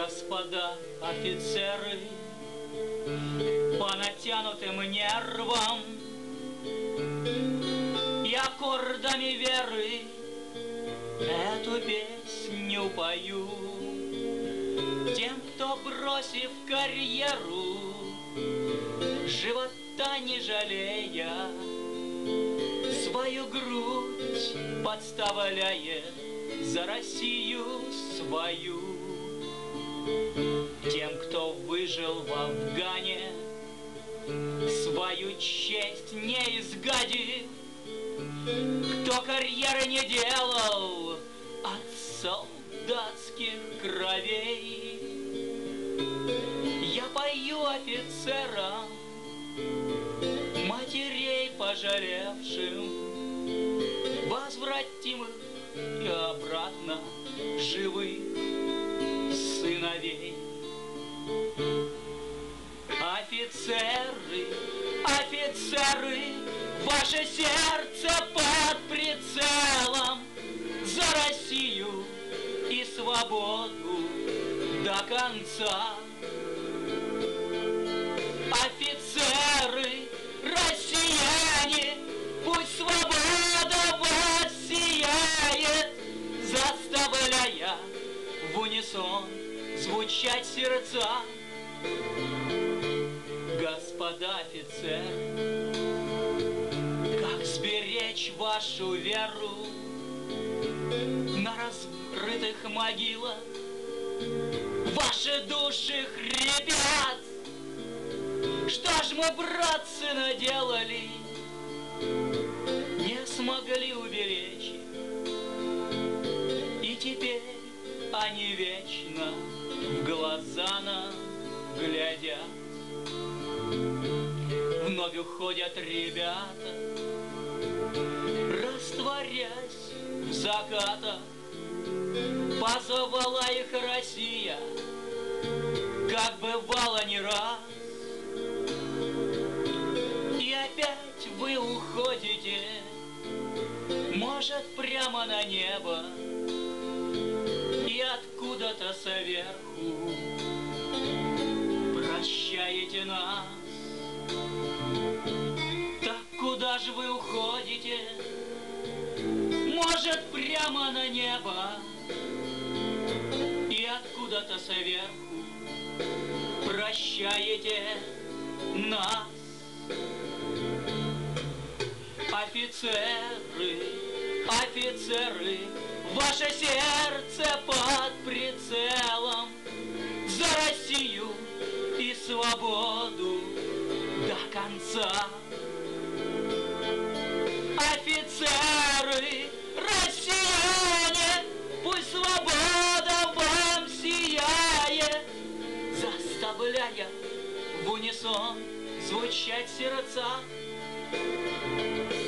Господа офицеры, по натянутым нервам и аккордами веры эту песню пою. Тем, кто, бросив карьеру, живота не жалея, свою грудь подставляет за Россию свою. Тем, кто выжил в Афгане, свою честь не изгадив, кто карьеры не делал от солдатских кровей. Я пою офицерам, матерей пожалевшим, возвратимых и обратно живых сыновей. Офицеры, офицеры, ваше сердце под прицелом, за Россию и свободу до конца. Офицеры, россияне, пусть свобода вас сияет, заставляя в унисон звучать сердца. Господа офицеры, как сберечь вашу веру на раскрытых могилах? Ваши души хрипят. Что ж мы, братцы, наделали, не смогли уберечь их, и теперь они вечно в глаза нам глядят. Вновь уходят ребята, растворясь в закатах. Позвала их Россия, как бывало не раз. И опять вы уходите, может, прямо на небо, и откуда-то сверху прощаете нас. Так куда же вы уходите? Может, прямо на небо, и откуда-то сверху прощаете нас. Офицеры, офицеры, ваше сердце под прицелом, за Россию и свободу до конца. Офицеры, россияне, пусть свобода вам сияет, заставляя в унисон звучать сердца.